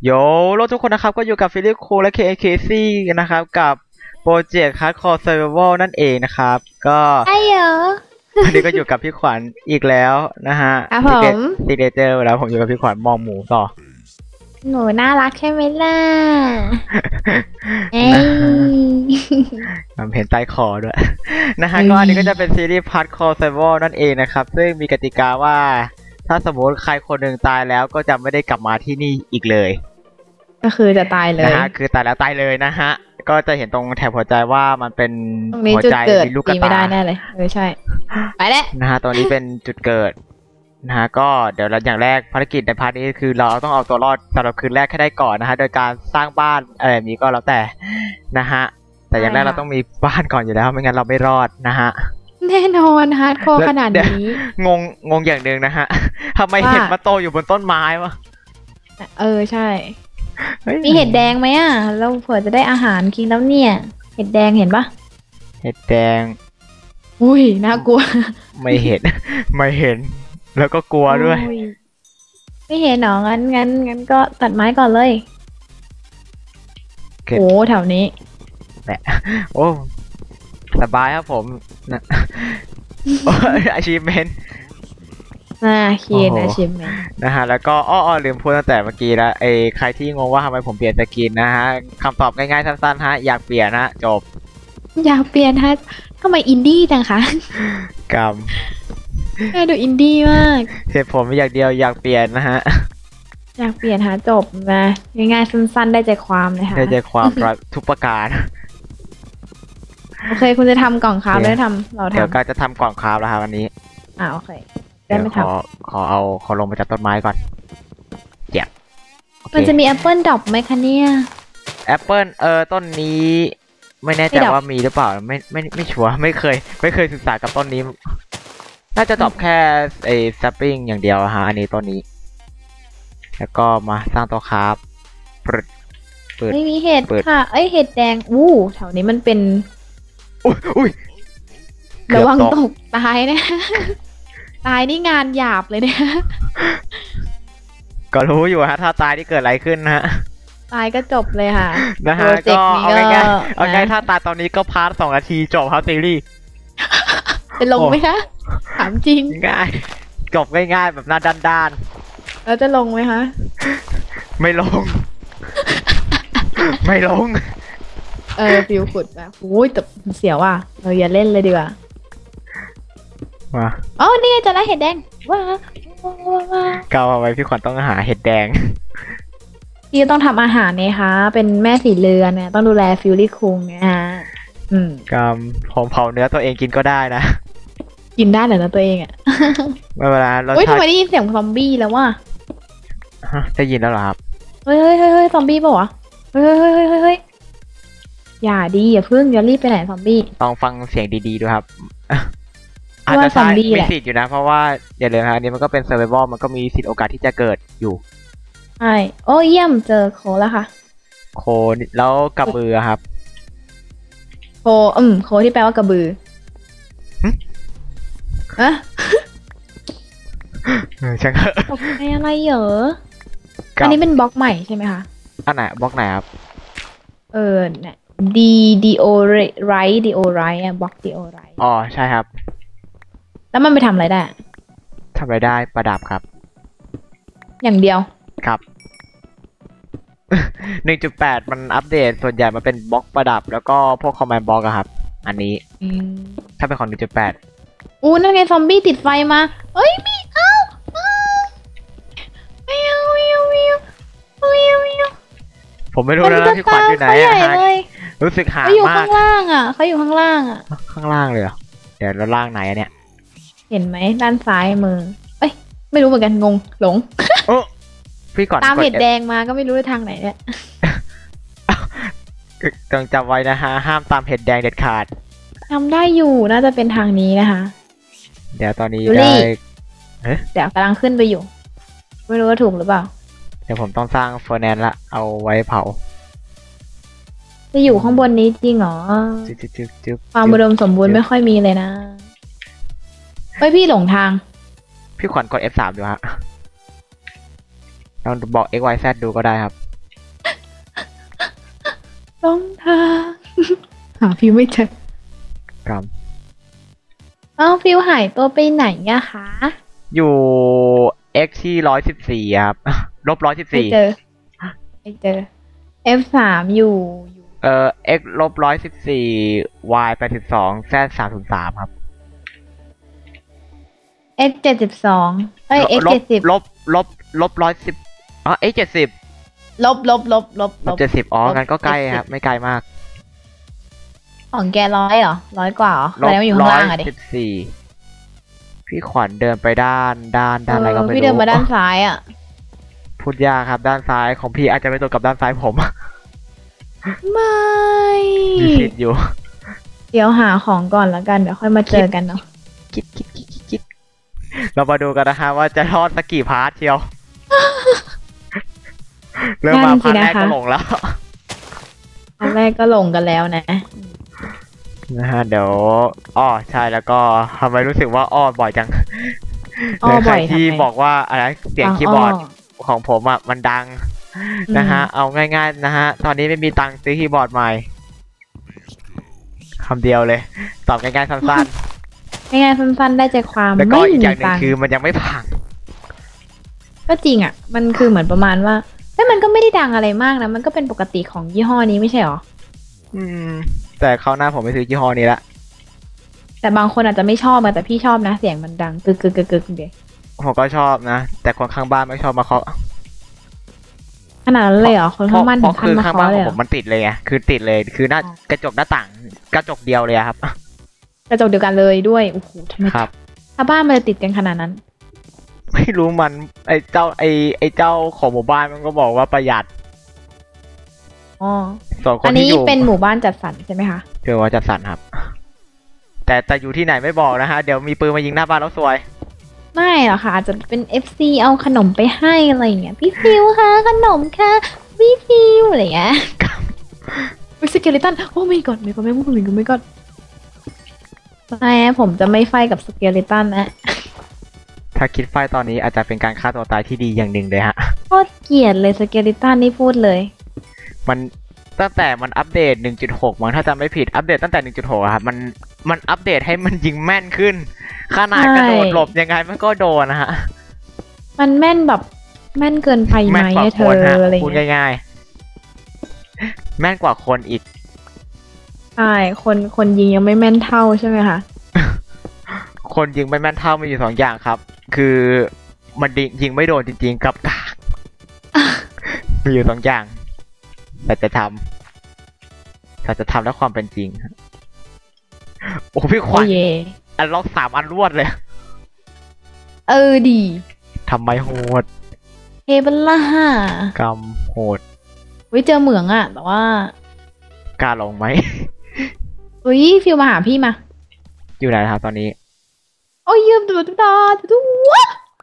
โยโลทุกคนนะครับก็อยู่กับฟิลิปคูและ KKC นะครับกับโปรเจกต์ Hardcore Survival นั่นเองนะครับก็ใช่เหรอวันนี้ก็อยู่กับพี่ขวัญอีกแล้วนะฮะครับผมซีเดเจอร์แล้วผมอยู่กับพี่ขวัญมองหมูต่อหนูน่ารักใช่ไหมล่ะเอ้ยมันเห็นใต้คอด้วยนะฮะก็อันนี้ก็จะเป็นซีรีส์ Hardcore Survival นั่นเองนะครับซึ่งมีกติกาว่าถ้าสมมติใครคนหนึ่งตายแล้วก็จะไม่ได้กลับมาที่นี่อีกเลยก็คือจะตายเลยนะฮะคือตายแล้วตายเลยนะฮะก็จะเห็นตรงแถบหัวใจว่ามันเป็นหัวใจมีลูกกระตาไม่ได้แน่เลยใช่ไปแล้วนะฮะตรงนี้เป็นจุดเกิดนะฮะก็เดี๋ยวเราอย่างแรกภารกิจในพาร์ทนี้คือเราต้องเอาตัวรอดสำหรับคืนแรกให้ได้ก่อนนะฮะโดยการสร้างบ้านอะไรแบบนี้ก็แล้วแต่นะฮะแต่อย่างแรกเราต้องมีบ้านก่อนอยู่แล้วไม่งั้นเราไม่รอดนะฮะแน่นอนฮาร์ดคอร์ขนาดนี้งงอย่างหนึ่งนะฮะทำไมเห็ดมาโตอยู่บนต้นไม้วะใช่มีเห็ดแดงไหมอ่ะเราเผื่อจะได้อาหารกินแล้วเนี่ยเห็ดแดงเห็นปะเห็ดแดงอุ้ยน่ากลัวไม่เห็นไม่เห็นแล้วก็กลัวด้วยไม่เห็นหรองั้นก็ตัดไม้ก่อนเลยโอ้แถวนี้แหละโอ้สบายครับผมนะachievement เขียน achievement นะฮะแล้วก็ลืมพูดตั้งแต่เมื่อกี้แล้วใครที่งงว่าทำไมผมเปลี่ยนสกินนะฮะคำตอบง่ายๆสั้นๆฮะอยากเปลี่ยนฮะจบอยากเปลี่ยนฮะทำไมอินดี้จังคะกรรมน่าดูอินดี้มากเหตุผลอย่างเดียวอยากเปลี่ยนนะฮะอยากเปลี่ยนหาจบนะง่ายๆสั้นๆได้ใจความเลยค่ะได้ใจความทุกประการโอเคคุณจะทำกล่องคราฟได้ทำเราทำเดี๋ยวก็จะทำกล่องคราฟแล้วครับวันนี้โอเคเดี๋ยวขอลงมาจากต้นไม้ก่อนเดี๋ยวมันจะมีแอปเปิลดรอปไหมคะเนี่ยแอปเปิลต้นนี้ไม่แน่ใจว่ามีหรือเปล่าไม่ชัวร์ไม่เคยศึกษากับต้นนี้น่าจะดรอปแค่ซัปปิ้งอย่างเดียวฮะอันนี้ต้นนี้แล้วก็มาสร้างตัวคราฟเปิดไม่มีเห็ดค่ะเห็ดแดงแถวนี้มันเป็นอุ้ยระวังตกตายนะตายนี่งานหยาบเลยเนี่ยก็รู้อยู่ฮะถ้าตายที่เกิดอะไรขึ้นนะฮะตายก็จบเลยค่ะนะฮะก็เอาง่ายถ้าตายตอนนี้ก็พาร์ท2 นาทีจบครับซีรีส์จะลงไหมคะถามจริงง่ายจบง่ายๆแบบหน้าด้านๆแล้วจะลงไหมคะไม่ลงไม่ลงฟิวขุดแบบโอ้ยแต่เสียวอ่ะเราอย่าเล่นเลยดีกว่ามานี่จะได้เห็ดแดงว้าเกาเอาไว้พี่ขวัญต้องหาเห็ดแดงพี่ต้องทำอาหารเนี่ยคะเป็นแม่สีเรือนเนี่ยต้องดูแลฟิลลี่คุงเนี่ยฮะผมเผาเนื้อตัวเองกินก็ได้นะกินได้เหรอนะตัวเองอ่ะเวลาเราทำไมได้ยินเสียงซอมบี้แล้ววะได้ยินแล้วเหรอครับเฮ้ยซอมบี้ป่ะวะเฮ้ยอย่าพึ่งอย่ารีบไปไหนซอมบี้ต้องฟังเสียงดีๆด้วยครับอาจจะซอมบี้มีสิทธิ์อยู่นะเพราะว่าอย่าลืมนะอันนี้มันก็เป็นเซอร์ไววัลมันก็มีสิทธิ์โอกาสที่จะเกิดอยู่ใช่เยี่ยมเจอโคแล้วค่ะโคแล้วกระบือครับโคที่แปลว่ากระบือช่างตกใจอะไรเหรออันนี้เป็นบล็อกใหม่ใช่ไหมคะอันไหนบล็อกไหนครับเนี่ยD O right D O right บล็อก D O right ใช่ครับแล้วมันไปทำอะไรได้ทำอะไรได้ประดับครับอย่างเดียวครับ 1.8 มันอัปเดตส่วนใหญ่มันเป็นบล็อกประดับแล้วก็พวกคอมแมนด์บล็อกอะครับอันนี้ถ้าเป็นของ 1.8 นั่นไงซอมบี้ติดไฟมาไม่เอาผมไม่รู้นะพี่ขวัญอยู่ไหนรู้สึกห่างมากเขาอยู่ข้างล่างเขาอยู่ข้างล่างข้างล่างเลยเหรอเดี๋ยวแล้วล่างไหนเนี่ยเห็นไหมด้านซ้ายมือไม่รู้เหมือนกันงงหลงพี่ก่อนตามเห็ดแดงมาก็ไม่รู้ทางไหนเนี่ยต้องจำไว้นะฮะห้ามตามเห็ดแดงเด็ดขาดทำได้อยู่น่าจะเป็นทางนี้นะคะเดี๋ยวตอนนี้ได้เดี๋ยวกำลังขึ้นไปอยู่ไม่รู้ว่าถูกหรือเปล่าเดี๋ยวผมต้องสร้างเฟอร์แนนซ์ละเอาไว้เผาจะอยู่ข้างบนนี้จริงเหรอความอุดมสมบูรณ์ไม่ค่อยมีเลยนะพี่หลงทางพี่ขวัญกด F3 ดูฮะลองบอก XYZ ดูก็ได้ครับหลงทาง หาฟิวไม่เจอกรรมเอ้าฟิวหายตัวไปไหนอะคะอยู่ x ที่114ครับ ลบไม่ 114 เจอไม่เจอ F3 อยู่ x ลบ114 y 82 z 303ครับ X72เอ้ยลบ X70 ลบ110อ๋อ x 70 ลบ 70อ๋องั้นก็ใกล้ครับ ไม่ไกลมากของแก100เหรอ100 กว่าเหรอแสดงว่าอยู่ข้างล่างอะดิ 114พี่ขวัญเดินไปด้านอะไรก็ไม่รู้พี่เดินมาด้านซ้ายอะพูดยากครับด้านซ้ายของพี่อาจจะไปตรงกับด้านซ้ายผมไม่มีสิทธิ์อยู่เดี๋ยวหาของก่อนแล้วกันเดี๋ยวค่อยมาเจอกันเนาะคิดเรามาดูกันนะคะว่าจะทอดสักกี่พาร์ทเชียว เริ่มมาพาร์ทแรกก็หลงแล้วตอนแรกก็ลงกันแล้วนะนะฮะเดี๋ยวใช่แล้วก็ทำไมรู้สึกว่าบ่อยจังอ้อบ่อยในใครที่ทำไมบอกว่าอะไรเสียงคีย์บอร์ดของผมอ่ะมันดังนะฮะเอาง่ายๆนะฮะตอนนี้ไม่มีตังค์ซื้อคีย์บอร์ดใหม่คำเดียวเลย ตอบง่ายๆสั้นง่ายๆสั้นๆได้ใจความๆแล้วก็ไม่อีกมีอย่างหนึ่ตังงค์คือมันยังไม่พังก็จริงอ่ะ มันคือเหมือนประมาณว่ามันก็ไม่ได้ดังอะไรมากนะมันก็เป็นปกติของยี่ห้อนี้ไม่ใช่หรอแต่คราวหน้าผมไม่ซื้อยี่ห้อนี้ละแต่บางคนอาจจะไม่ชอบแต่พี่ชอบนะเสียงมันดังกึกเดี๋ยวผมก็ชอบนะ แต่คนข้างบ้านไม่ชอบมาเคาะขนาดนั้นเลยเหรอคนข้างบ้านเพถึราะงขั้นคือมาข้างเคาะบ้านเลยขเหอรง อผมมันติดเลยไงคือติดเลยคือหน้ากระจกหน้าต่างกระจกเดียวเลยอะครับกระจกเดียวกันเลยด้วยโอ้โหทำไมครับถ้าบ้านมันจะติดกันขนาดนั้นไม่รู้มันไอ้เจ้าของหมู่บ้านมันก็บอกว่าประหยัดอ๋อส่วนคอันนที่นี้อยู่เป็นหมู่บ้านจัดสรรใช่ไหมคะคือว่าจัดสรรครับ แต่อยู่ที่ไหนไม่บอกนะฮะเดี๋ยวมีปืนมายิงหน้าบ้านแล้วซวยไม่หรอกค่ะอาจจะเป็น FC เอาขนมไปให้อะไรอย่างเงี้ยพี่ฟิวค่ะขนมค่ะพี่ฟิวอะไรอย่างเงี้ยวิสเกเลตันโอ้ไม่กดไม่กดไม่ผมจะไม่ไฟกับสเกเลตันนะถ้าคิดไฟตอนนี้อาจจะเป็นการฆ่าตัวตายที่ดีอย่างหนึ่งเลยฮะโคตรเกลียดเลยสเกเลตันนี่พูดเลยมันตั้งแต่มันอัปเดต 1.6 มั้งถ้าจำไม่ผิดอัปเดตตั้งแต่ 1.6อะครับมันอัปเดตให้มันยิงแม่นขึ้น ขนาดกระโดดหลบยังไงมันก็โดนนะฮะมันแม่นแบบแม่นเกินไปไหมแม่นกว่าเธคอนฮะอะไรพูดเงี้ยง่ายๆ แม่นกว่าคนอีกใช่คนยิงยังไม่แม่นเท่าใช่ไหมคะคนยิงไม่แม่นเท่ามีอยู่2 อย่างครับ คือมันยิงไม่โดนจริงๆกับกาก มีอยู่2 อย่าง แต่จะทำแล้วความเป็นจริงฮะโอ้พี่ขโอ้วัญเยอันล็อก3 อันรวดเลยดีทำไมโหดเฮเบลล่ากรรมโหดวิเจอเหมืองอะแต่ว่ากล้าลงไหมอุ้ยฟิวมาหาพี่มาอยู่ไหนนะครับตอนนี้โอ้ยยืมตัวตาว้า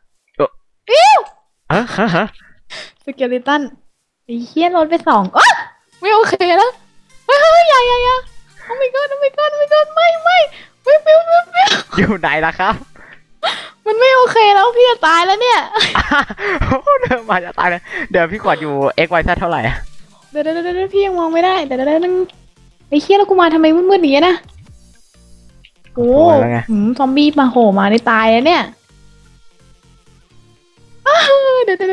ฮะสเกเลตันไอ้เฮี้ยรถไป2อ๊ะไม่โอเคแล้วเฮ้ยอย่าโอ้ my god ไม่ฟิวอยู่ไหนล่ะครับมันไม่โอเคแล้วพี่จะตายแล้วเนี่ยเดินมาจะตายเลย เดี๋ยวพี่ขวัญอยู่ x y z เท่าไหร่อะเดี๋ยวพี่ยังมองไม่ได้เดี๋ยวไอ้เฮี้ยแล้วกูมาทำไมมืดๆอย่างเงี้ยนะโอ้ซอมบี้มาโหมาในตายแล้วเนี่ยเดี๋ยว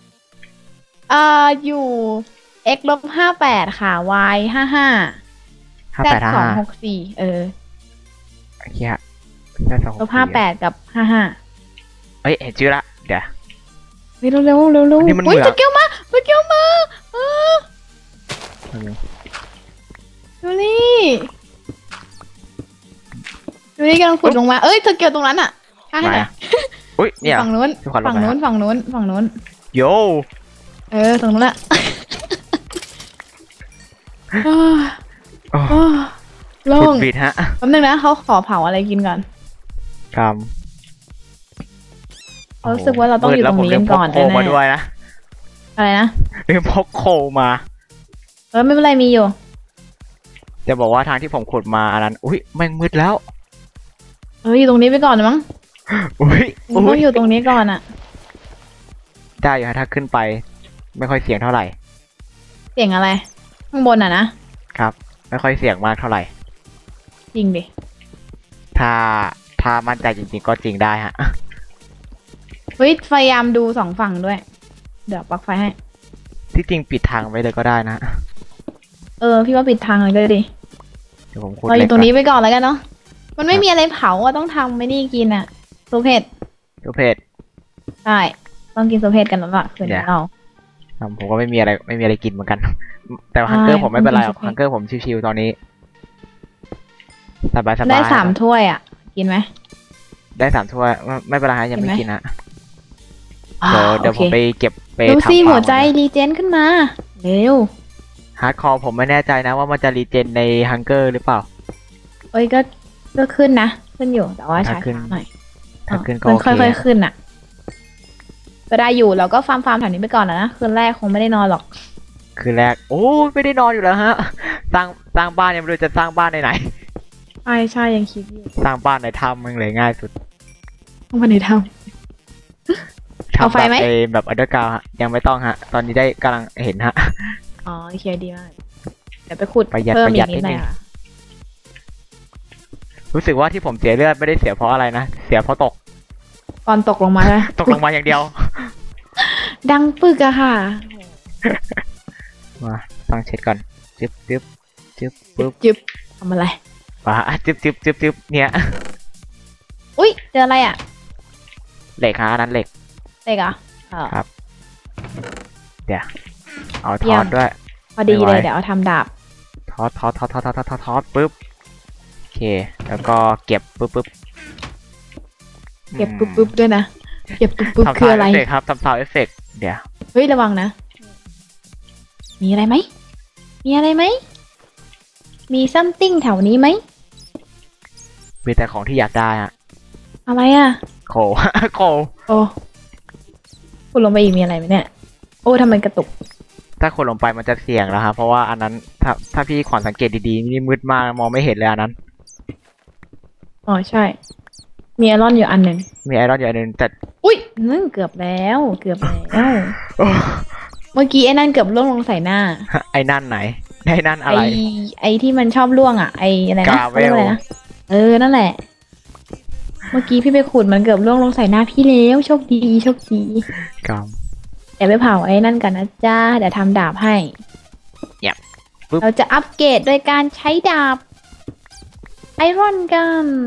อยู่ x ลบ58ค่ะ y 55 z 264 โอเคฮะได้2 ลบ58กับ55 เฮ้ยเห็นชื่อละเดี๋ยวเร็วนี่มันเหมืองสเกลมาดูนี่กำลังขุดลงมาเอ้ยสเกลตรงนั้นอ่ะใช่ไหมอุ้ยเนี่ยฝั่งนู้นพี่ขวัญลงมาฝั่งนู้นโยตรงนู้นแหละ โล่ขุงดบิดฮะแป๊บนึงนะเขาขอเผาอะไรกินก่อนกรรมรู้สึกว่าเราต้องอยู่ตรงนี้กันก่อนแล้วผมลืมพกโคมาด้วยนะอะไรนะลืมพกโคมาไม่เป็นไรมีอยู่จะบอกว่าทางที่ผมขุดมาอันนั้นอุ้ยแม่งมืดแล้วอยู่ตรงนี้ไปก่อนมั้งอุ้ยต้องอยู่ตรงนี้ก่อนอ่ะได้อยู่ฮะถ้าขึ้นไป ไม่ค่อยเสียงเท่าไหร่เสียงอะไร ข้างบนอ่ะนะครับ ไม่ค่อยเสี่ยงมากเท่าไหร่จริงดิถ้ามั่นใจจริงๆก็จริงได้ฮะเฮ้ยพยายามดูสองฝั่งด้วย เดี๋ยวปลั๊กไฟให้ที่จริงปิดทางไว้เลยก็ได้นะพี่ว่าปิดทางเลยก็ดีเดี๋ยวผมขุดเราอเหล็ยู่กตรงนี้ก่อนไปก่อนแล้วกันเนาะ มันไม่มีอะไรเผาอะต้องทำไม่นี่กินอะซุปเห็ดดูเพจใช่ ต้องกินซุปเห็ดกันแล้วล่ะคืนนี้เราผมก็ไม่มีอะไรกินเหมือนกัน แต่ฮังเกอร์ผมไม่เป็นไรหรอกต้องกินฮังเกอร์ผมชิวๆตอนนี้สบายๆได้3 ถ้วยอะกินไหมได้3 ถ้วยไม่เป็นไรฮะยังไม่เห็นไหมกินนะเดี๋ยวโอผมเคไปเก็บไปดูทำสิฟาร์มหัวใจรีเจนขึ้นมา เร็วฮาร์ดคอร์ผมไม่แน่ใจนะว่ามันจะรีเจนในฮังเกอร์หรือเปล่าเอ้ยก็ขึ้นนะ ขึ้นอยู่แต่ว่าถ้าช้าขึ้นๆหน่อยถ้าขึ้นก็มันโอเคค่อยๆขึ้นอะก็ได้อยู่เราก็ฟาร์มแถวนี้ไปก่อนนะคืนแรกคงไม่ได้นอนหรอกคือแรกโอ้ยไม่ได้นอนอยู่แล้วฮะ สร้างบ้านยังไม่รู้จะสร้างบ้านในไหนใช่ยังคิดอยู่สร้างบ้านในถ้ำมันเลยง่ายสุดต้องมาในท เอาไฟทำแบบไหมแบบอันเดอร์กราวฮะยังไม่ต้องฮะ ตอนนี้ได้กำลังเห็นฮะำอ๋อโอเคดีมากเดี๋ยวไปขุดประหยัดเพิ่มประหอียัดกนิดหน่อยนิดนึงค่ะรู้สึกว่าที่ผมเสียเลือดไม่ได้เสียเพราะอะไรนะ เสียเพราะตกตอนตกลงมาเลยตกลงมาอย่างเดียวดังปึกอะค่ะมาต้องเช็ดก่อนจึ๊บจึ๊บจึ๊บปึ๊บจึ๊บทำอะไรมาจึ๊บจึ๊บจึ๊บจึ๊บเนี่ยอุ้ยเจออะไรอะเหล็กฮะอันนั้นเหล็กเด็กเหรอครับ เอาทเยี่อยมดด้วยพอดีไม่ไหวเลยเดี๋ยวเอาทำดาบทอดปึ๊บโอเค แล้วก็เก็บปึ๊บเก็บปุ๊บด้วยนะเก็บปุ๊บทำคือซาวอะไรเอฟเฟกครับทำซาวเอฟเฟกเดี๋ยวเฮ้ยระวังนะ มีอะไรไหมมีอะไรไหมมีซัมติงแถวนี้ไหมมีแต่ของที่อยากได้ฮะอะไรอะโค โคโอ้คุณลงไปอีกมีอะไรไหมเนี่ย โอ้ทำไมกระตุกถ้าคนลงไปมันจะเสี่ยงแล้วครับเพราะว่าอันนั้นถ้าพี่ขวัญสังเกตดีๆนี่มืดมากมองไม่เห็นเลยอันนั้นอ๋อใช่ มีไอรอนอยู่อันหนึ่งมีไอรอนอยู่อันนึงแต่อุ้ยนั่นเกือบแล้วเกือบแล้วโอ้เมื่อกี้ไอ้นั่นเกือบล่วงลงใส่หน้าไอ้นั่นไหนไอ้นั่นอะไรไอ้ที่มันชอบล่วงอ่ะไอ้อะไรนะ Gravel เขาเรียกว่าอะไรนะนั่นแหละ เมื่อกี้พี่ไปขุดมันเกือบล่วงลงใส่หน้าพี่แล้วโชคดีโชคดีกรรมเดี๋ยวไปเผาไอ้นั่นกันนะจ้าเดี๋ยวทำดาบให้ Yep ปึ๊บเราจะอัปเกรดโดยการใช้ดาบไอรอนกัน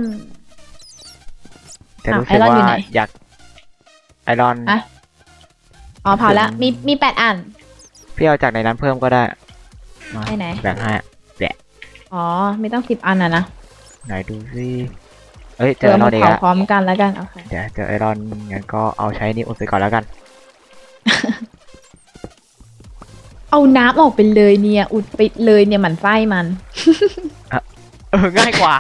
แต่รู้สึกไอรอนอยู่ว่าไหนอยากไอรอนอะ อ๋อเผาแล้วมี8 อันพี่เอาจากในนั้นเพิ่มก็ได้มาไหนแบ่งให้อ๋อไม่ต้อง10 อันนะไหนดูสิเอ้ยเจเดี๋อยวไอรอมานอีกเผาแล้วพร้อมกันแล้วกันโอเคเดี๋ยวเจอไอรอนงั้นก็เอาใช้นี่อุดไปก่อนแล้วกันเอาน้ำออกไปเลยเนี่ยอุดไปเลยเนี่ยหมันไส้มันง่ายกว่า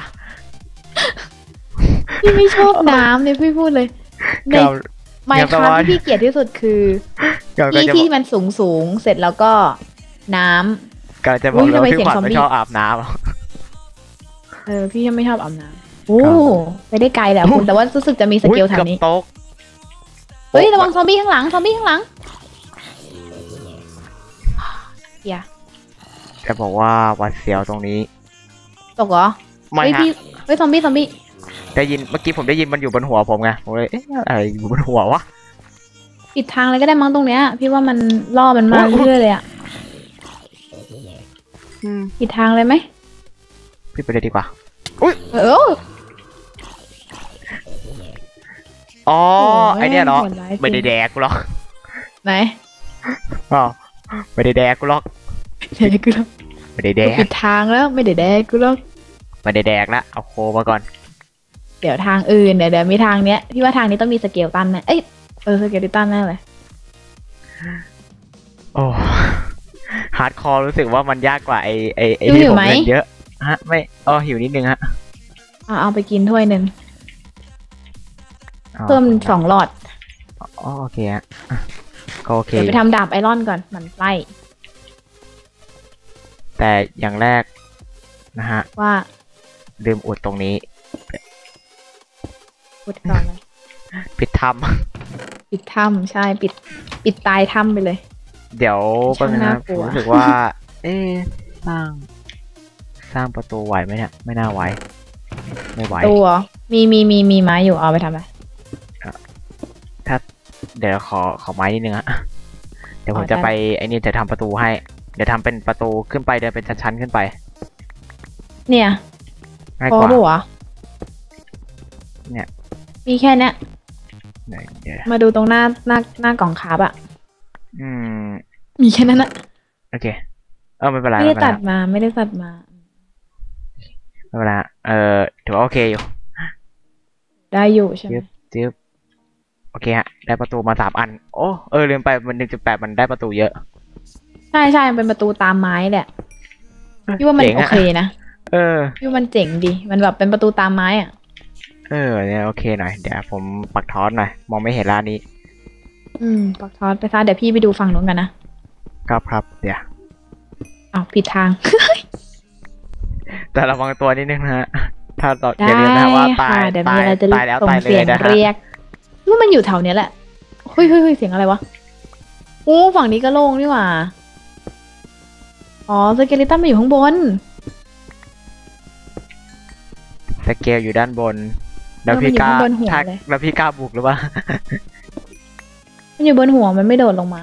พี่ไม่ชอบน้ำเนี่ยพี่พูดเลยในเก่าไมเดี๋ยวค์คแปลราฟว่าที่พี่เกลียดที่สุดคือเก่าก็ที่จะที่มันสูงเสร็จแล้วก็น้ำก็จะบอุ๊อกยแล้วาทำไมพี่ขวัญเสียงซอมบี้ไม่ชอบอาบน้พี่ยังไม่ชอบอาบน้ำโอ้ครับไปได้ไกลแหละคุณแต่ว่ารู้สึกจะมีำสเกลแถกือวบนี้โต๊ะเฮ้ยระวังซอมบี้ข้างหลังซอมบี้ข้างหลังอย่าจะบอกว่าหวัดเสียวตรงนี้ตกเหรอไม่เฮ้ยฮะพี่เฮ้ยซอมบี้ได้ยินเมื่อกี้ผมได้ยินมันอยู่บนหัวผมไงผมเลยเอ๊ะอะไรอยู่บนหัววะปิดทางเลยก็ได้มั้งตรงเนี้ยพี่ว่ามันล่อมันมาโอ้ยเรื่อยๆเลยอะปิดทางเลยไหมพี่ไปเลยดีกว่าเอออ๋อโอ้ยไอเนี้ยเนาะโหดร้ายจริงไม่ได้แดกกูหรอกไหนอ๋อไม่ได้แดกกูหรอกเดี๋ยวกูหรอกไม่ได้แดกปิดทางแล้วไม่ได้แดกกูหรอกไม่ได้แดกละเอาโคมาก่อนเดี๋ยวทางอื่นเดี๋ยวมีทางเนี้ยพี่ว่าทางนี้ต้องมีสเกลตันแน่สเกลตันแน่เลยโอ้ฮาร์ดคอร์รู้สึกว่ามันยากกว่าไอหิวที่ผมไหมเล่นเยอะฮะไม่หิวนิดนึงฮะเอาไปกินถ้วยหนึ่งอ๋อเพิ่ม2 หลอดอ๋อโอเคฮะก็โอเคเดี๋ยวไปทำดาบไอรอนก่อนมันไล่แต่อย่างแรกนะฮะว่าลืมอุดตรงนี้พูดก่อนเลยปิดถ้ปิดถ้ำใช่ปิดตายถ้ำไปเลยำเดี๋ยวแป๊บนึงนะช่างน่ากผลัมวรู้สึกว่า เอ๊ะสร้างสร้างประตูไหวไหมเนี่ยไม่น่าไหวไม่ไหวตัวมีไม้อยู่เอาไปทำอะไรเดี๋ยวขอไม้นิดนึงฮะเดี๋ยวผมจะไปไอ้นี่จะทำประตูให้เดี๋ยวทำเป็นประตูขึ้นไปเดินเป็นชั้นๆขึ้นไปเนี่ยง่ายพอกว่าปะวะเนี่ยมีแค่เนี้ยเดี๋ยวมาดูตรงหน้ากล่องคาบอะอืมมีแค่นั้นอะโอเคไม่เป็นไรไม่ได้เป็นไรตัดมาไม่ได้ตัดมาไม่เป็นไรถือว่าโอเคอยู่ได้อยู่ใช่ไหมจึ๊บโอเคฮะได้ประตูมา3 อันโอ้ลืมไปมัน1.8มันได้ประตูเยอะใช่มันเป็นประตูตามไม้แหละพี่ว่ามันเจ๋งโออะเคนะ พี่ว่ามันเจ๋งดีมันแบบเป็นประตูตามไม้อะเนี่ยโอเคหน่อยเดี๋ยวผมปักทอสหน่อยมองไม่เห็นร้านนี้ปักทอดไปซะเดี๋ยวพี่ไปดูฝั่งนู้นกันนะครับเดี๋ยวอ้าวผิดทางแต่ระวังตัวนิดนึงนะฮะถ้าต่อได้อย่าลืมนะว่าตาค่ะยเดี๋ยวตามียอะไรจะตายแล้วส่งตายเลเสียยงนะฮะเรียกว่ามันอยู่แถวเนี้ยแหละเฮ้ยเสียงอะไรวะโอ้ฝั่งนี้ก็โล่งนี่หว่าอ๋อสเกลิตันมาอยู่ข้างบนสเกลอยู่ด้านบน แล้วพี่มันอยู่กล้าข้างบนหัวถ้าเลยแล้วพี่กล้าบุกหรือเปล่ามันอยู่บนหัวมันไม่โดดลงมา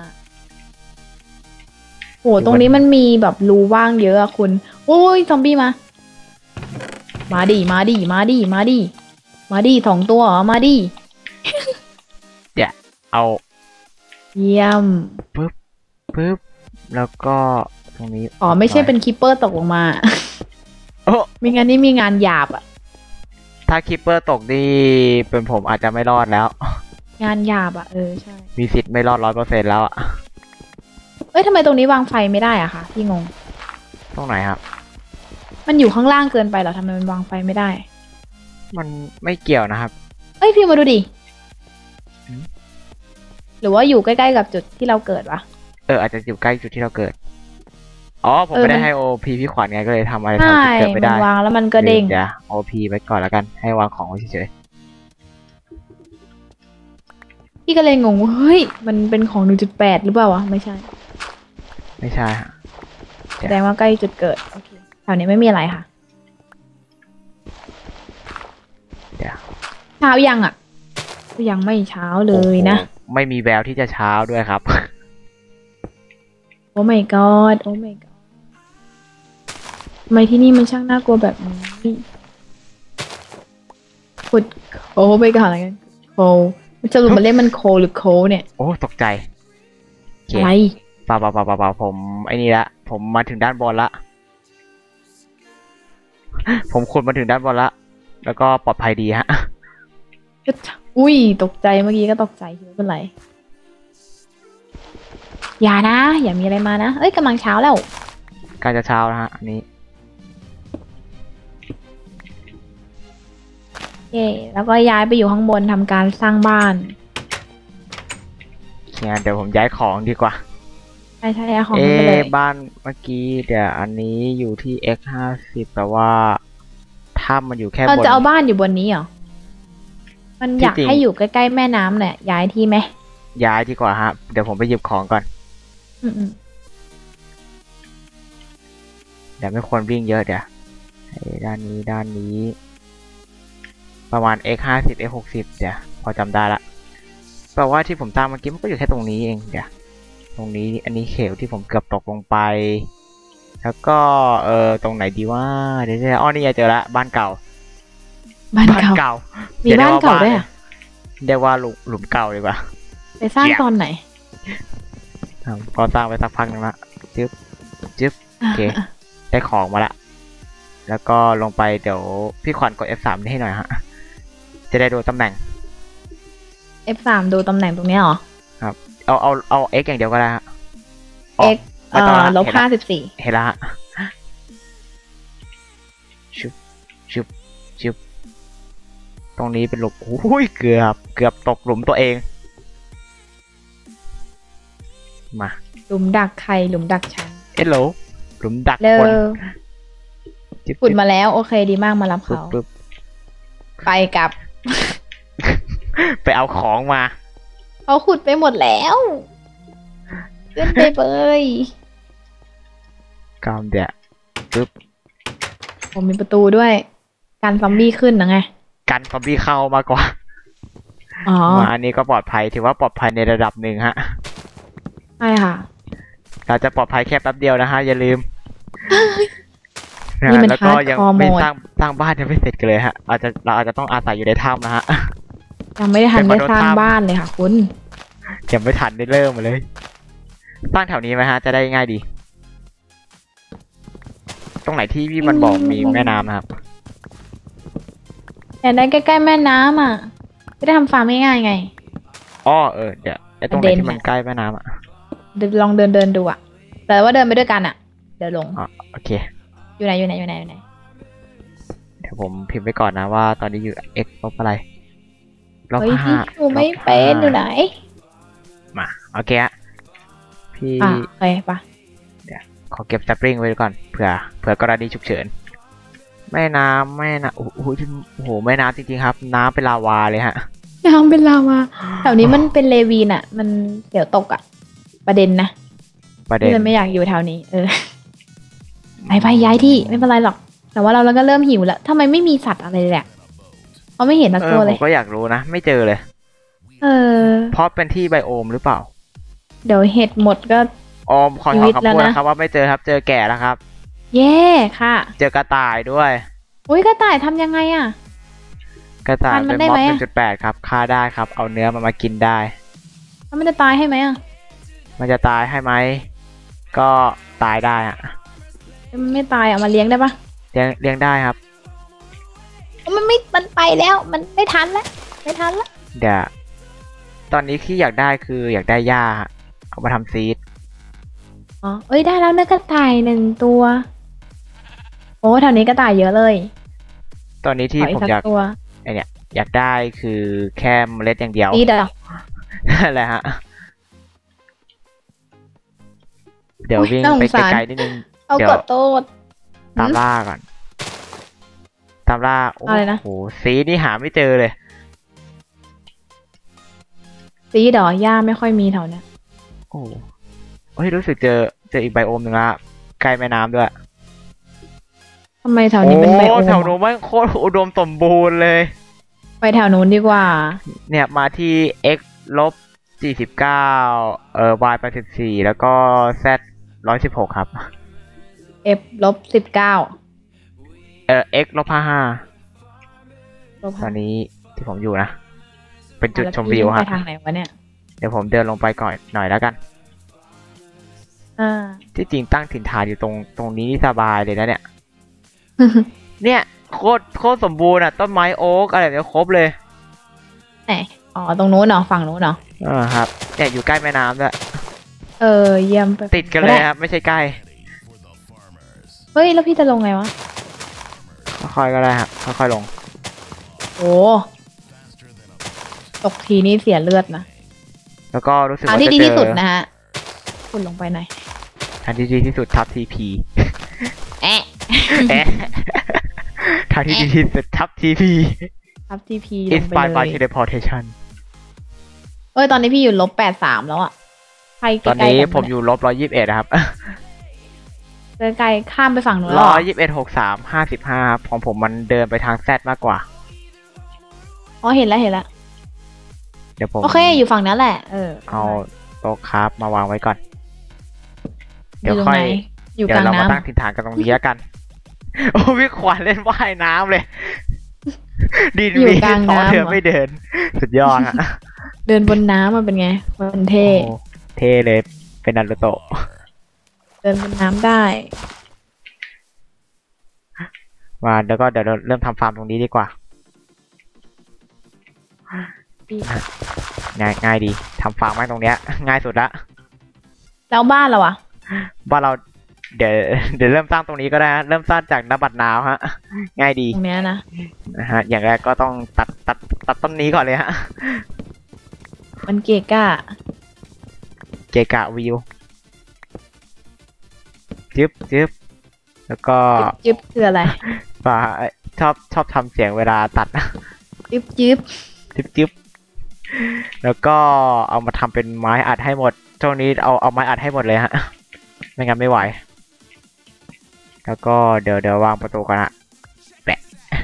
โหอยู่บนตรงนี้มันมีแบบรูว่างเยอะอะคุณโอ้ยซอมบี้มาดิ2 ตัวเหรอมาดิเอาเยี่ยมปึ๊บแล้วก็ตรงนี้อ๋อไม่ใช่เป็นคิปเปอร์ตกลงมาโอ้ไม่งั้นนี่มีงานหยาบอะถ้าคิปเปอร์ตกนี่เป็นผมอาจจะไม่รอดแล้วงานหยาบอะใช่มีสิทธิ์ไม่รอด100%แล้วอะเอ้ยทำไมตรงนี้วางไฟไม่ได้อะคะพี่งงตรงไหนครับมันอยู่ข้างล่างเกินไปเหรอทำไมมันวางไฟไม่ได้มันไม่เกี่ยวนะครับเอ้ยพี่มาดูดิหืมหรือว่าอยู่ใกล้ๆกับจุดที่เราเกิดวะอาจจะอยู่ใกล้จุดที่เราเกิดผมเออไม่ได้มันให้โอพีพี่ขวัญไงก็เลยทำอะไรใช่ทำจุดเกิดไม่มันได้วางแล้วมันก็เด้งเดี๋ยวโอพีไว้ก่อนแล้วกันให้วางของไว้เฉยพี่ก็เลยงงว่าเฮ้ยมันเป็นของ 1.8 หรือเปล่าวะไม่ใช่ๆไม่ใช่ฮะแสดงว่าใกล้จุดเกิดโอเคแถวนี้ไม่มีอะไรค่ะเดี๋ยวเช้ายังอ่ะก็ยังไม่เช้าเลยนะโอ้โหไม่มีแววที่จะเช้าด้วยครับโอ้ my god โอ้ my god ทำไมที่นี่มันช่างน่ากลัวแบบนี้ขุดโอ้ไปก่อนอะไรกันโคมันจะรู้มันเล่นมันโคหรือโคเนี่ยโอ้ตกใจโอเคอะไรเปล่าผมไอ้นี่ละผมมาถึงด้านบนละ ผมขุดมาถึงด้านบนละแล้วก็ปลอดภัยดีฮะอุ้ยตกใจเมื่อกี้ก็ตกใจคิดว่าเป็นไรอย่านะ อย่ามีอะไรมานะเอ้ยกำลังเช้าแล้วใกล้จะเช้าแล้วฮะอันนี้เย่แล้วก็ย้ายไปอยู่ข้างบนทำการสร้างบ้านงั้นเดี๋ยวผมย้ายของดีกว่าใช่เอาของมันไปเลยบ้านเมื่อกี้เดี๋ยวอันนี้อยู่ที่ x50 แปลว่าถ้ำมันอยู่แค่บเรานจะเอาบ้านอยู่บนนี้เหรอมันอยากที่จริงให้อยู่ใกล้ๆแม่น้ำเนี่ยย้ายที่ไหมย้ายดีกว่าฮะเดี๋ยวผมไปหยิบของก่อนอืมเดี๋ยวไม่ควรวิ่งเยอะเดี๋ยวด้านนี้ ประมาณ x50 x60 เดี๋ยวพอจำได้ละแปลว่าที่ผมตามเมื่อกี้มันก็อยู่แค่ตรงนี้เองเดี๋ยวตรงนี้อันนี้เขวที่ผมเกือบตกลงไป แล้วก็ตรงไหนดีว่าเดี๋ยวนี่เจอละบ้านเก่าบ้านเก่ามีบ้านเก่าด้วยอะเรียกว่าหลุมเก่าดีกว่าไปสร้างตอนไหนก็สร้างไปสักพักนึงละจึ๊บ โอเค ได้ของมาละ แล้วก็ลงไปเดี๋ยวพี่ขวัญกด F3 ให้หน่อยฮะ จะได้ดูตำแหน่ง F3 ดูตำแหน่งตรงนี้เหรอครับเอา X อย่างเดียวก็ได้ฮะ X ไม่ต้องละลบเห็นละ 54 เห็นละฮะชุบตรงนี้เป็นหลุมอุ้ยเกือบตกหลุมตัวเอง มาหลุมดักใครหลุมดักฉันโหลหลุมดักเร็วคนจิ๊บขุดมาแล้วโอเคดีมากมารับเขาปึ๊บไปกลับไปเอาของมาเขาขุดไปหมดแล้วขึ้นไปเบยกามเดี๋ยวปึ๊บผมมีประตูด้วยการซอมบี้ขึ้นนะไงกันซอมบี้เข้ามากกว่าอ๋อมาอันนี้ก็ปลอดภัยถือว่าปลอดภัยในระดับหนึ่งฮะใช่ค่ะเราจะปลอดภัยแค่แป๊บเดียวนะฮะอย่าลืมนี่มันแล้วก็ยัง hardcore ไม่ mode สร้างบ้านยังไม่เสร็จกันเลยฮะเราอาจจะต้องอาศัยอยู่ในถ้ำนะฮะยังไม่ได้ทันเป็นได้มนุษย์สร้างถ้ำบ้านเลยค่ะคุณยังไม่ทันได้เริ่มมาเลยสร้างแถวนี้ไหมฮะจะได้ง่ายดี ตรงไหนที่พี่มันบอกมีแม่น้ำนะครับอยากได้ใกล้ๆแม่น้ำอ่ะจะได้ทำฟาร์มง่ายๆไงอ้อเดี๋ยวไอ้ตรงไหนประเด็นที่มันใกล้แม่น้ำอ่ะลองเดินดูอ่ะ แต่ว่าเดินไปด้วยกันอ่ะ เดี๋ยวลงอ๋อโอเคอยู่ไหนเดี๋ยวผมพิมพ์ไว้ก่อนนะว่าตอนนี้อยู่ x ลบอะไรลบเฮ้ยห้าพี่ดูไม่เป็นอยู่ไหนมาโอเคฮะพี่อ่ะโอเคปะขอเก็บสปริงไว้ก่อนเผื่อกรณีฉุกเฉินแม่น้ำโอ้โหแม่น้ำจริงๆครับ น้ำเป็นลาวาเลยฮะน้ำเป็นลาวาแถวนี้มันเป็นเลวีนอ่ะ มันเดี๋ยวตกอ่ะ ประเด็นนะประเด็นพี่เลยไม่อยากอยู่แถวนี้ ไปย้ายที่ไม่เป็นไรหรอก แต่ว่าเราก็เริ่มหิวแล้วทำไมไม่มีสัตว์อะไรเลยอ่ะเขาไม่เห็นสักตัวผเลยมก็อยากรู้นะ ไม่เจอเลยเออเพราะเป็นที่ไบโอมหรือเปล่าเดี๋ยวเห็ดหมดก็ออมขอชีวิตคำแล้วพูดนะนะครับว่าไม่เจอครับ เจอแก่แล้วครับแย่ค่ะเจอกระต่ายด้วยอุ้ยกระต่ายทำยังไงอ่ะกระต่ายทานมันเป็นได้ม็อบไหมอะ 1.8 ครับฆ่าได้ครับ เอาเนื้อมันมากินได้แล้วมันจะตายให้ไหมอ่ะมันจะตายให้ไหม ก็ตายได้อะมันไม่ตายเอามาเลี้ยงได้ปะเลี้ยงได้ครับมันไปแล้ว มันไม่ทันแล้วไม่ทันแล้วเดี๋ยวตอนนี้ที่อยากได้คืออยากได้หญ้าฮะเอามาทำซีดอ๋อเอ้ยได้แล้วเนื้อกระต่าย1 ตัวโอ้แถวนี้กระต่ายเยอะเลยตอนนี้ที่ขออีผกมสักอยากตัวอยากได้คือแค่เมล็ดอย่างเดียวนี่เดี๋ยวนั่นแหละฮะ เดี๋ยววิ่งน่าสไปงสารไกลๆนิดนึงเอาเดี๋ยวกดโต้ตามล่าก่อน ตามล่าโอ้อะไรนะโหซีดนี่หาไม่เจอเลยสีดอกหญ้าไม่ค่อยมีแถวเนี้ยโอ้โหเฮ้ยรู้สึกเจออีกไบโอมหนึ่งละใกล้แม่น้ำด้วยทำไมแถวนี้เป็นไบโอแถวมนู้นมันโคตรอุดมสมบูรณ์เลยไปแถวนู้นดีกว่าเนี่ยมาที่ x ลบ49y 84แล้วก็ z 116ครับ f ลบ19 x ลบ55 ลบตอนนี้ที่ผมอยู่นะ เป็นจุดชมวิวไปฮะทางไหนวะเนี่ยเดี๋ยวผมเดินลงไปก่อนหน่อยแล้วกันอ่าที่จริงตั้งถิ่นฐานอยู่ตรงนี้นี่สบายเลยนะเนี่ย เนี่ยโคตรสมบูรณ์อ่ะ ต้นไม้โอ๊กอะไรเนี่ยครบเลยไหนอ๋อตรงนู้นเนาะฝั่งนู้นเนาะครับเนี่ยอยู่ใกล้แม่น้ำด้วยเยี่ยมไปติดกันเลยครับ ไม่ใช่ใกล้เฮ้ยแล้วพี่จะลงไงวะค่อยๆก็ได้ครับค่อยๆลงโอ้ตกทีนี่เสียเลือดนะแล้วก็รู้สึกทางว่าที่จะดีเจที่สุดอนะฮะคุณลงไปหน่อยทางที่ดีที่สุดทับทีพีแอะทางที่ดีที่สุดทับทีพีทับทีพีลงไป inspired เล by ย teleportation เอ้ยตอนนี้พี่อยู่-83แล้วอะใครใกตอนล้ๆนี้กันผมอยู่ลบ121นะครับไกลๆข้ามไปฝั่งนู้นแล้วเหรอ 121.63 55ของผมมันเดินไปทางแซดมากกว่าอ๋อเห็นแล้วเดี๋ยวผมโอเคอยู่ฝั่งนั้นแหละเอาโต๊ะคราฟมาวางไว้ก่อนเดี๋ยวค่อยอยู่เดี๋กยวลางเรามาน้ำตั้งถิ่นฐานกันตรงนี้แล้วกัน โอ้พี่ขวัญเล่นว่ายน้ำเลย ดินอยู่มีกลางต่อน้ำเธอเหรอไม่เดิน สุดยอดฮะเดินบนน้ำมันเป็นไงมันเท่โอ้เท่เลย เป็นนารูโตะเดินบนน้ำได้มาแล้วก็เดี๋ยวเราเริ่มทำฟาร์มตรงนี้ดีกว่า ง่ายดีทำฟาร์มไว้ตรงเนี้ย ง่ายสุดละแล้วบ้านเราอะว่าเราเดี๋ยวเริ่มสร้างตรงนี้ก็ได้ฮะเริ่มสร้างจากน้ำบัดนาวฮะ ง่ายดีตรงเนี้ยนะนะฮะอย่างแรกก็ต้องตัดต้นนี้ก่อนเลยฮะมันเกะกะเกะกะวิวจึ๊บแล้วก็จึ๊บคืออะไรว่าชอบทำเสียงเวลาตัดจึ๊บจึ๊บแล้วก็เอามาทำเป็นไม้อัดให้หมดช่วงนี้เอาไม้อัดให้หมดเลยฮะ ไม่งั้นไม่ไหว แล้วก็เดี๋ยววางประตูกันฮะ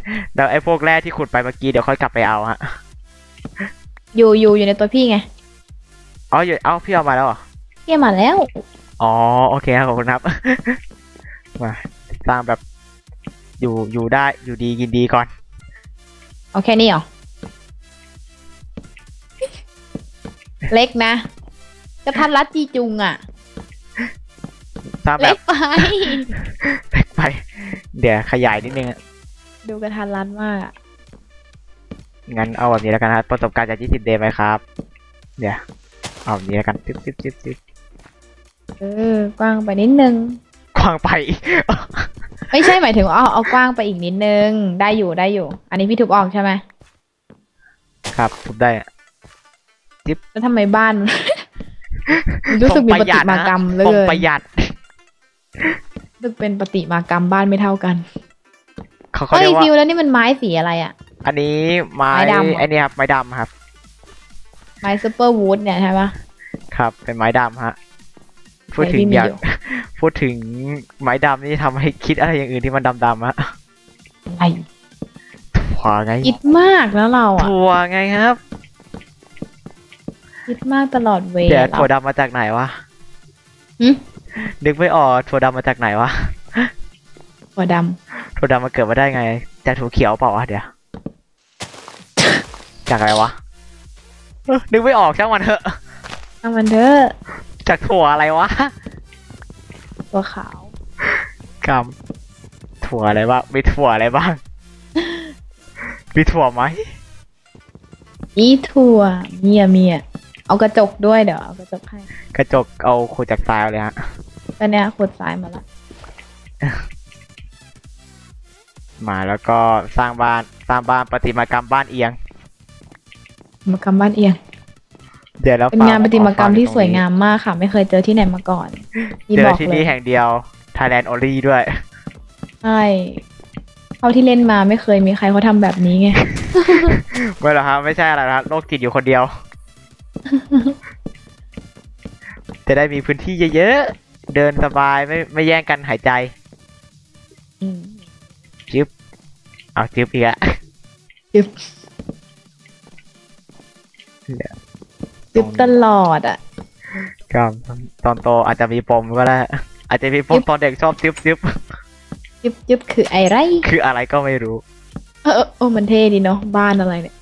แล้วไอ้พวกแร่ที่ขุดไปเมื่อกี้เดี๋ยวค่อยกลับไปเอาฮะอยู่ในตัวพี่ไงอ๋อเอาพี่เอามาแล้วเหรอพี่มาแล้วอ๋อโอเคครับขอบคุณครับ มาสร้างแบบอยู่ได้อยู่ดีกินดีก่อนเอาแค่นี้เหรอ เล็กนะกระทัดรัดจีจุงอ่ะสร้างแบเล็บกไปเล็กไป เดี๋ยวขยายนิดนึงอะดูกระทัดรัดมากอะงั้นเอาแบบนี้แล้วกันครับประสบการณ์จาก20 เดย์ไหมครับ เดี๋ยวเอาแบบนี้แล้วกันจิ๊บกว้างไปนิดนึงกว้างไปไม่ใช่หมายถึงว่าเอากว้างไปอีกนิดนึง ได้อยู่ อันนี้พี่ทุบออกใช่ไหมครับทุบได้อะแล้วทำไมบ้าน มันรู้สึกมีปฏิมากรรมเลผมยประหยัดรู้สึกเป็นปฏิมากรรมบ้านไม่เท่ากันเขาเฮ้ยเรียกว่าฟิวแล้วนี่มันไม้สีอะไรอ่ะอันนี้ไม้ไม้ดำเหรอไอ้นี่ครับไม้ดำครับไม้ซูเปอร์วูดเนี่ยใช่ปะครับเป็นไม้ดำฮะพูดถึไม้งที่มีอยากอยู่พูดถึงไม้ดำนี่ทำให้คิดอะไรอย่างอื่นที่มันดำๆฮะอะไรถั่วไงคิดมากแล้วเราอ่ะถั่วไงครับคิดมากตลอดเวเดี๋ยวลาถั่วดำมาจากไหนวะหึนึกไม่ออกถั่วดำมาจากไหนวะหัวดถั่วดำมาเกิดมาได้ไงจากถั่วเขียวเปล่าวะเดี๋ยว จากอะไรวะนึกไม่ออกช่างมันเถอะำเอามันเถอะจากถั่วอะไรวะตัวขาวกำถั่วอะไรบ้างมีถั่วอะไรบ้าง มีถั่วไหมอีถั่วเมียเอากระจกด้วยเดี๋ยวเอากระจกให้กระจกเอาขุดจากทรายเอาเลยฮะตอนเนี้ยขุดทรายมาละมาแล้วก็สร้างบ้านประติมากรรมบ้านเอียงมากรรมบ้านเอียงเดี๋ยวแล้วเป็นงานประติมากรรมที่สวยงามมากค่ะ ไม่เคยเจอที่ไหนมาก่อนนี่เจบออกที่เลนี่ยแห่งเดียว Thailand only ด้วยใช่เท่าที่เล่นมาไม่เคยมีใครเขาทำแบบนี้ไงไม่หรอกครับไม่ใช่อะไรครับโรคจิตอยู่คนเดียว จะได้มีพื้นที่เยอะๆ เดินสบายไม่แย่งกันหายใจอืมเอาจิ๊บอีกอะจึ๊บจึ๊บตลอดอ่ะก็ตอนโตอาจจะมีปมก็ได้ อาจจะมีปมตอนเด็กชอบจิ๊บจึ๊บคืออะไรคืออะไรก็ไม่รู้มันเท่ดีเนาะบ้านอะไรเนี่ย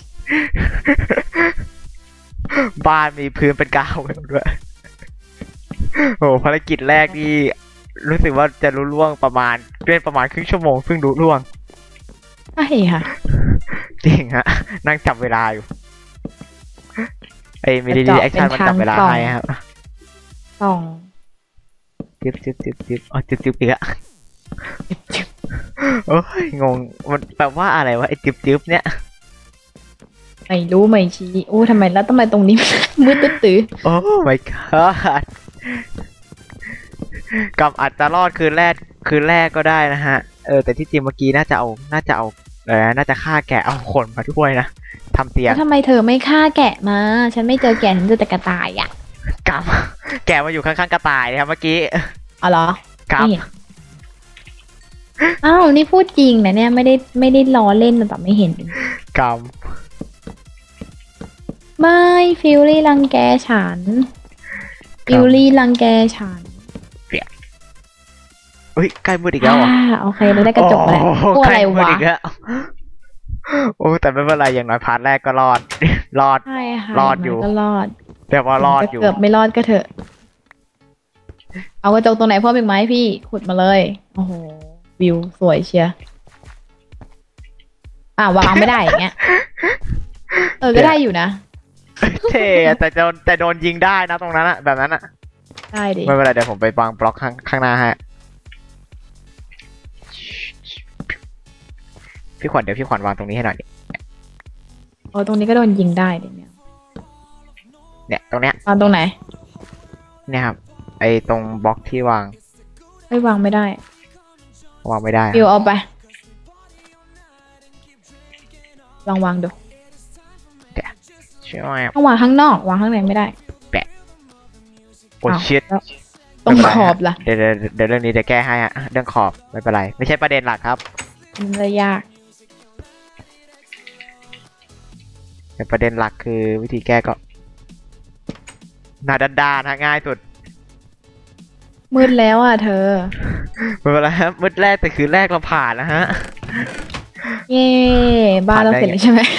บ้านมีพื้นเป็นกาวด้วย โอ้ภารกิจแรกนี่รู้สึกว่าจะรู้ล่วงประมาณครึ่งชั่วโมงเพิ่งรู้ล่วงใช่ค่ะจริงฮะ นั่งจับเวลาอยู่ไอ้มีดีแอคชั่นมันจับเวลาให้ครับส่องจิ๊บอ๋อจิ๊บอีกอะโอ้ยงงมันแปลว่าอะไรวะไอ้จิ๊บเนี่ยไม่รู้ไม่ชี้โอ้ทำไมตรงนี้ มืดตื้อโอ้ my god กับอาจจะรอดคืนแรกก็ได้นะฮะแต่ที่จริงเมื่อกี้น่าจะฆ่าแกะเอาขนมาด้วยนะทำเตียงแล้วทำไมเธอไม่ฆ่าแกะมา ฉันไม่เจอแกะฉันเจอแต่กระต่ายอ่ะกับแกะมาอยู่ข้างๆกระต่ายนะครับเมื่อกี้อ๋อเหรอครับนี่อ้าวนี่พูดจริงนะเนี่ยไม่ได้ล้อเล่นแต่ไม่เห็นกับไม่ฟิลลี่รังแกฉันฟิลลี่รังแกฉันเฮ้ยใกล้มืดอีกแล้วเหรอโอเคเราได้กระจกแล้วโพวกอะไรใกล้มืดวะอีกแล้วโอ้แต่ไม่เป็นไรอย่างน้อยพาร์ทแรกก็รอด รอดใช่ค่ะรอดอยู่มันก็รอดแต่ว่ารอดอยู่เกือบไม่รอดก็เถอะ เอากระจกตรงไหนเพิ่มอีกไหมพี่ขุดมาเลย โอ้โหวิวสวยเชียร์วางไม่ได้อย่างเงี้ยก็ได้อยู่นะเท่แต่โดนยิงได้นะตรงนั้นอะแบบนั้นอะได้ดิไม่เป็นไรเดี๋ยวผมไปวางบล็อกข้างหน้าฮะพี่ขวัญเดี๋ยวพี่ขวัญวางตรงนี้ให้หน่อยดิตรงนี้ก็โดนยิงได้ดิเนี่ยเนี่ยตรงเนี้ยวางตรงไหนเนี่ยครับไอตรงบล็อกที่วางไม่วางไม่ได้วางไม่ได้ฟิวเอาไปลองวางดูช่วยต้องวางข้างนอกวางข้างในไม่ได้โอ้ชิตแล้วต้องขอบล่ะเดี๋ยวเรื่องนี้เดี๋ยวแก้ให้อะเรื่องขอบไม่เป็นไรไม่ใช่ประเด็นหลักครับมันเลยยากแต่ประเด็นหลักคือวิธีแก้ก็หน้าด้านๆฮะง่ายสุดมืดแล้วอ่ะเธอไม่เป็นไรครับมืดแรกแต่คือแรกเราผ่านนะฮะเย่บ้านเราเสร็จแล้วใช่ไหม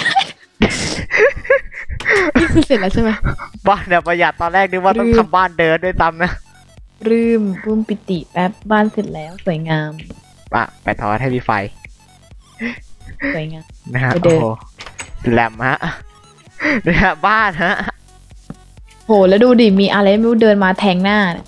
นี่คือเสร็จแล้วใช่ไหมบ้านเนี่ยประหยัดตอนแรกนึกว่าต้องทำบ้านเดินด้วยซ้ำนะรืมปลื้มปิติแป๊บบ้านเสร็จแล้วสวยงามไปทอดให้มีไฟสวยงามนะฮะไปเดิโอ้นโหแหลมฮะนี่ฮะบ้านฮะโหแล้วดูดิมีอะไรไม่รู้เดินมาแทงหน้าเนี่ย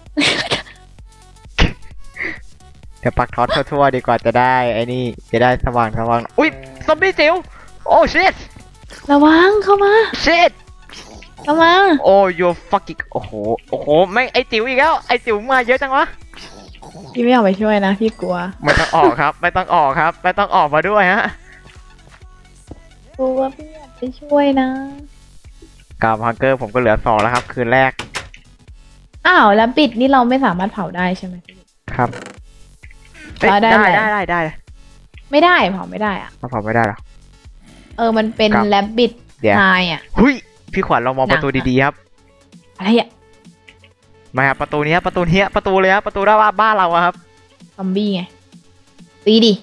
เดี๋ยวปักท็อตทั่วๆดีกว่าจะได้ไอ้นี่จะได้สว่างอุ้ยซอมบี้จิ๋วโอ้ชิตระวังเข้ามาชิตเข้ามาโอ้ you fucking โอ้โหไม่ไอจิ๋วอีกแล้วไอจิ๋วมาเยอะจังวะพี่ไม่ออกไปช่วยนะพี่กลัวไม่ต้องออกครับ ไม่ต้องออกครับไม่ต้องออกมาด้วยฮะกลัวพี่อยากไปช่วยนะกับฮังเกอร์ผมก็เหลือ2แล้วครับ คืนแรกอ้าวแล้วปิดนี่เราไม่สามารถเผาได้ใช่ไหมครับได้ได้แหละได้ไม่ได้เผาไม่ได้อะมาพอไม่ได้หรอมันเป็นครับแรบบิทเดี๋ยวนายอะหุยพี่ขวัญลองมองประตูดีๆครับอะไรอะมาครับประตูนี้ครับประตูนี้ประตูเลยครับประตูด้านบ้านเราอะครับซอมบี้ไงตีดิ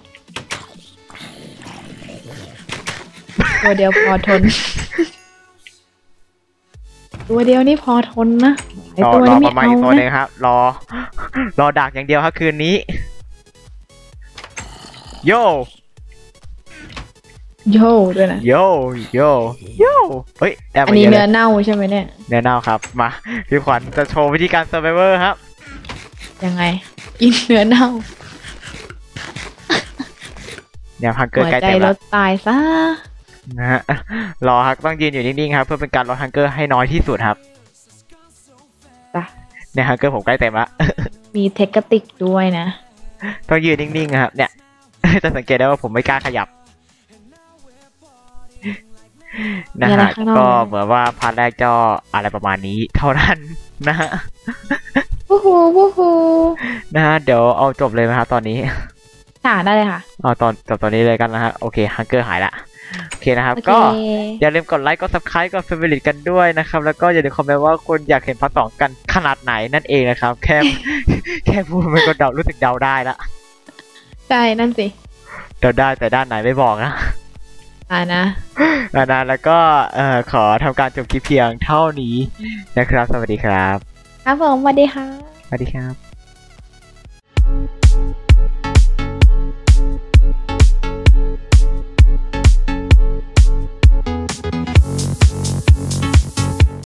ตัวเดียวพอทน ตัวเดียวนี่พอทนนะไอรอตัวรอนี้ประมาไม่ณอีกเอาตัวหนึงนะครับรอดักอย่างเดียวครับคืนนี้โยโย่ด้วยนะโยเฮ้ยได้อันมานี้เยอะเลเนื้อย เน่าใช่ไหมเนี่ยเนื้อเน่าครับมาพี่ขวัญจะโชว์วิธีการเซอร์ไ o เวอร์ครับยังไง กินเนื้อเน่าเนี่ยฮังเกอหัร์วใกล้ใจเต็มเราแล้วตายซะนะฮะรอครับต้องยืนอยู่นิ่งๆครับเพื่อเป็นการลดฮังเกอร์ให้น้อยที่สุดครับจ้ะเนี่ยฮังเกอร์ผมใกล้เต็มแล้วมีเทคติกด้วยนะต้องยืนนิ่งๆครับเนี่ย จะสังเกตได้ว่าผมไม่กล้าขยับนะมีอะไรฮะข้างนอกก็ไหมเหมือนว่าพาร์ทแรกก็อะไรประมาณนี้เท่านั้นนะฮะวู้ฮูวู้ฮูนะฮะเดี๋ยวเอาจบเลยไหมครับตอนนี้ค่ะได้เลยค่ะเอาตอนจบตอนนี้เลยกันนะฮะโอเคฮังเกอร์หายละโอเคนะครับโอเคก็อย่าลืมกดไลค์กด subscribe กด favorite กันด้วยนะครับแล้วก็อย่าลืมคอมเมนต์ว่าคุณอยากเห็นพาร์ท 2กันขนาดไหนนั่นเองนะครับแค่ แค่พูดมันก็เดารู้สึกเดาได้ละใช่นั่นสิเดาได้แต่ด้านไหนไม่บอกนะนะแล้วก็ขอทำการจบคลิปเพียงเท่านี้นะครับสวัสดีครับครับผมสวัสดีค่ะสวัสดีครับ